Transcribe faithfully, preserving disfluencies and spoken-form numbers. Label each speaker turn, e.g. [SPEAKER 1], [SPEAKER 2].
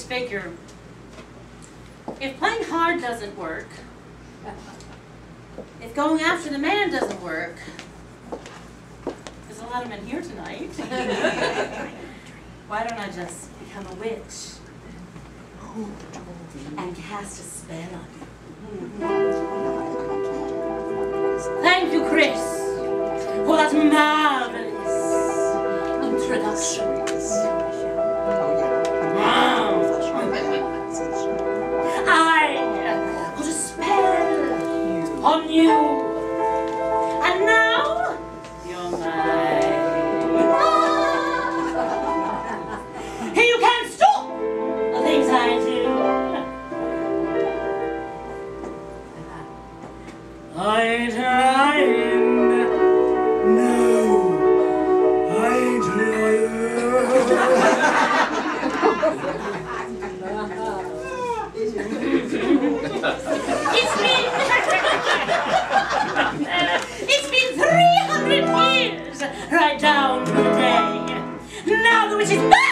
[SPEAKER 1] figure, if playing hard doesn't work, if going after the man doesn't work, there's a lot of men here tonight. Why don't I just become a witch and cast a spell on you? Thank you, Chris, for that marvelous introduction. Wow. I put a spell on you, and now you're mine. You can't stop the things I do. I ain't lying. No, I ain't lying. It's been It's been three hundred years, right down to the day. Now the witch is back.